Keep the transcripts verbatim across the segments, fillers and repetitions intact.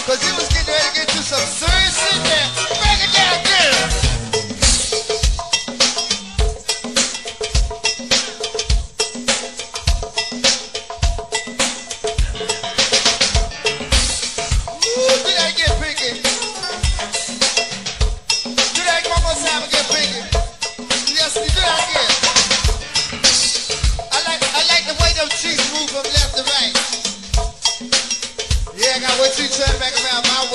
Cause he was getting ready to get to some serious shit there. Break it down, girl. Ooh, do that get picky. Do that one more time and get picky. Yes, do that again. I like, I like the way them cheeks move from left to right. Yeah, I got one cheek turned back around my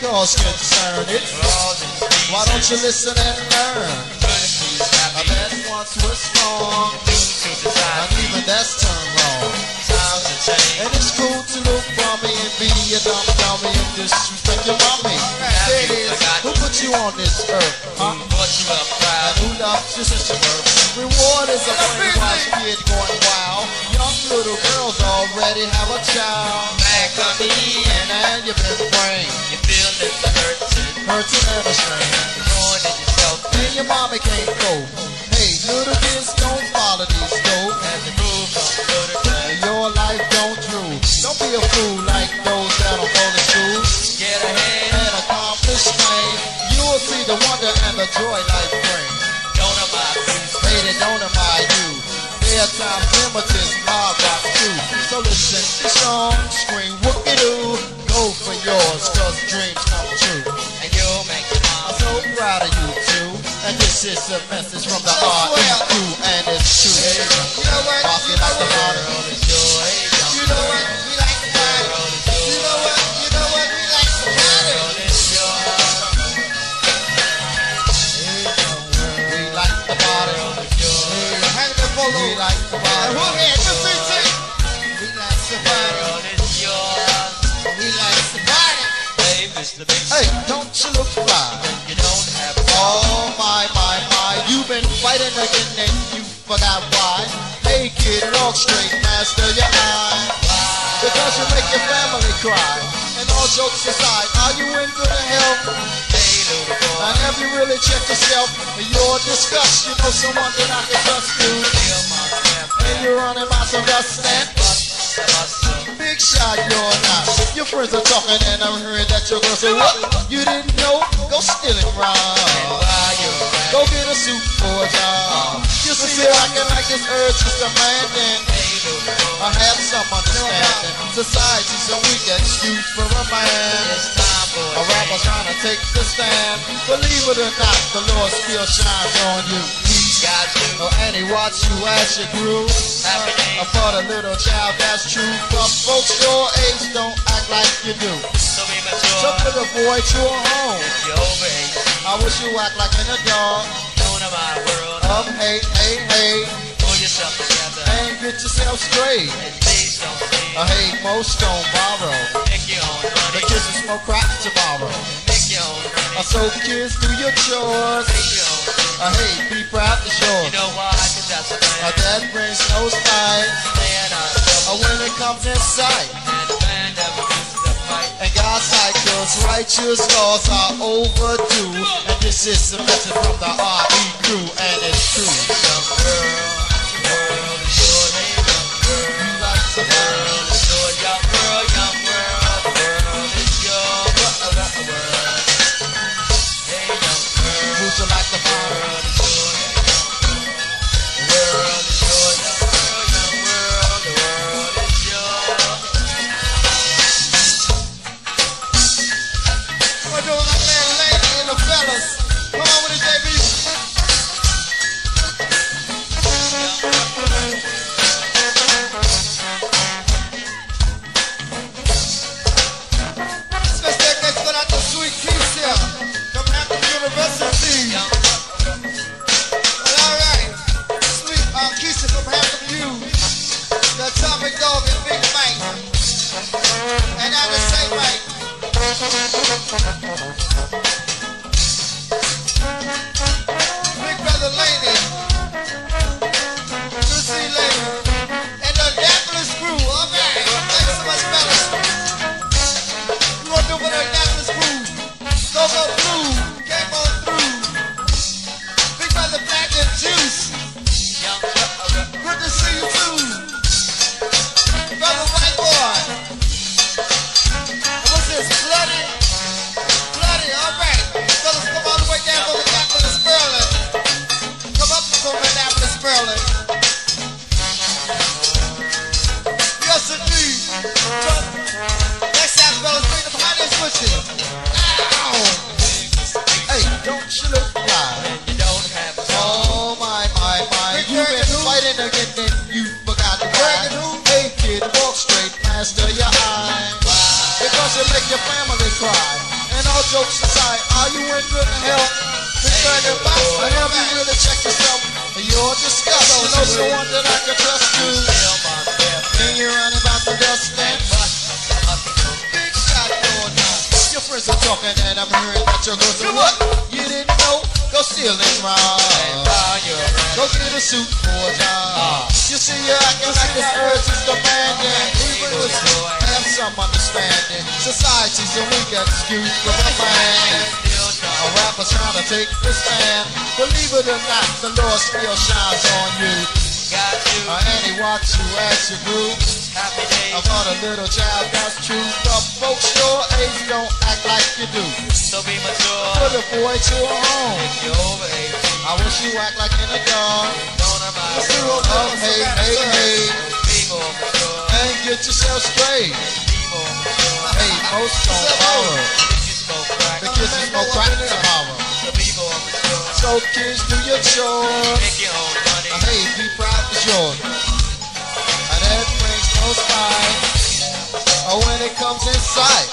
cause concern it. Why don't you listen and learn? A man once was strong, and even that's turned wrong. And it's cool to look bummy and be a dumb dummy and disrespect your mommy. Say it is, who put you on this earth, huh? And who loves you since your birth? Reward is a brainwashed kid going wild. Young little girls already have a child. Back on the And now you've been brain, you feel that the hurting, hurting and a strain. ruining yourself, And your mommy can't go. Hey, little kids, don't follow these dope. and the proof of good or And your life don't drool. Don't be a fool like those that don't go to school. get ahead, And accomplish things. You'll see the wonder and the joy life brings. don't abide, please. Hey, they don't admire you. Their time limited, hard rock too. So listen, it's on, scream, whoop-de-doo. Go for yours, cause dreams come true. And you'll make your I'm mom so proud of you too. And this is a message from the R E Q, and it's true. You know what? Rock it like the water. world is joy, You know what? We like to party. You know what? You know what? We like to party. world is joy, We like the body. Hang the polo. We like the And body. who here? Just C T. We like to party. world is yours. We like to party. Hey, Mister Big, Hey, don't you look fly? you don't have a Oh my, my, my, you've been fighting again and you forgot why. Hey kid, walk straight, master your eye. Because you make your family cry. And all jokes aside, are you in good health? hey, little boy, And have you really checked yourself? You're disgust, you know someone that I can trust you. feel my step, And you're running my some dust and bust, bust, big shot, you're not. Your friends are talking and I heard that your girl said, what? You didn't know? Go steal it, and Ron. while you're at Go get a suit for a job. You see, I can like this urge is demanding. hey, little boy, I have some understanding. Society's a weak excuse for a man. it's time for A rapper trying to take the stand. Believe it or not, the Lord still shines on you. got you, Oh, and he watch you as you grew. happy Uh, days, for the little child, that's true. But folks your age don't act like you do. so be mature, So put a boy to a home. you're over age, I wish you act like an adult. don't abide, world, Of hate, hey, hey. pull yourself together, And get yourself straight. and please don't I steal, hate most don't borrow. make your own The money, kids will smoke crack tomorrow. make your own I money, so kids do your chores. make your own money. I hate be proud to show. You know why? Cause that's a My man, dad brings no sight. man on Uh, when it comes in sight. and a man never loses a fight. And God's cycles, righteous laws are overdue. And this is a message from the R E crew, and it's true. Young girl, the world is yours, hey, young girl. You like the The world is yours, young girl, young girl. The world is yours, the world. Hey, young girl, who's you like the the world is yours. The world is yours, young girl, young girl. The world is yours. What do my man Lady and the fellas? Come on with it, J B. Let's take this one out to Sweet Keys here. From Hampton University. Well, all right. Sweet uh, Keisha from Hampton U. The Atomic Dog and Big Mike. And I the same Mike. Big brother Lady. Lucy Lady. And the Annapolis crew. All right. Thanks so much, fellas. You want to do for the Annapolis crew? Go go blue. Came on through. Big brother Black and Juice. Young Good to see you too. Brother White Boy. And what's this? Bloody? Bloody, alright. Fellas, come all the way down from Annapolis, Maryland. Come up from Annapolis, Maryland. Yes, indeed. Well, next time, fellas, bring the pioneers with you. Ow! Hey, don't you look fly? you don't have a Oh my, my, my. You've been fighting again and you forgot why. Hey kid, walk straight, master your eye. Because you make your family cry. And all jokes aside, are you in good health? Return your box, I have you really check yourself. You're disgusting, you know someone that I can trust you. Then you're running about the dust and big shot going on. Your friends are talking and I'm hearing that you're going to what? You didn't know? Go steal this round. Go get a suit for a job. You see you're acting like this urge is demanding. Even with have some understanding. Society's a weak excuse for a man. A rapper's trying to take the stand. Believe it or not, the Lord still shines on you. Got you. Uh, and he watch you as you grew. Happy days. About a little child, that's true. But folks your age don't act like you do. So be mature. Put a boy to a home. If you're over eighteen. I wish you act like in a dog. Don't remind me. Oh, hey, hey, hey. Be more mature. And get yourself straight. Be more mature. Hey, most don't follow. If you smoke crack. The kids is more crack tomorrow. So be more mature. So kids, do your chores. Make your own money. Uh, hey, be proud of yours. And that brings no spine. Oh, when it comes in sight.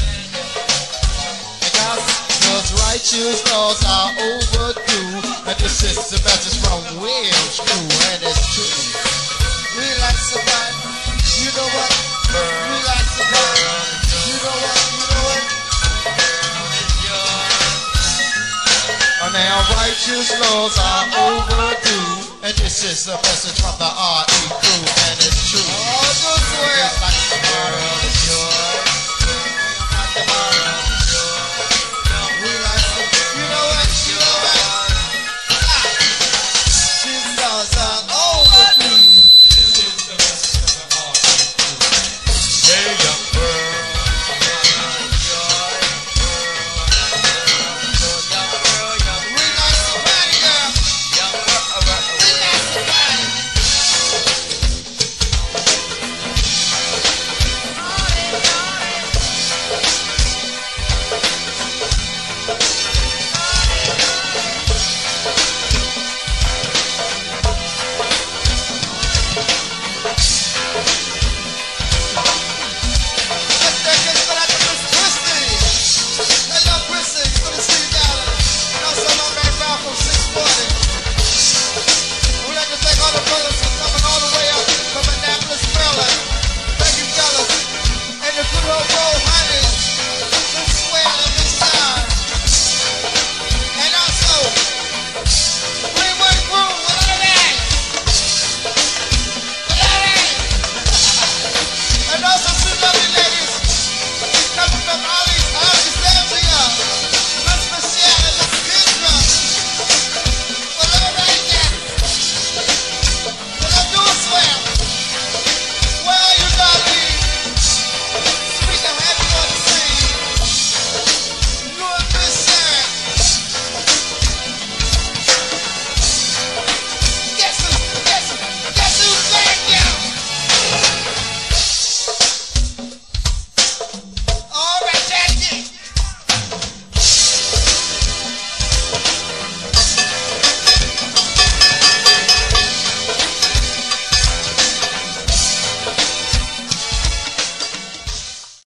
And God, those righteous laws are overdue. And this is the message from Will's crew, and it's true. Relax about it. You know what? Relax about it. You know what? You know what? And now righteous laws are overdue. And this is a message from the R E crew, and it's true. All good, swear. It's like the world is yours.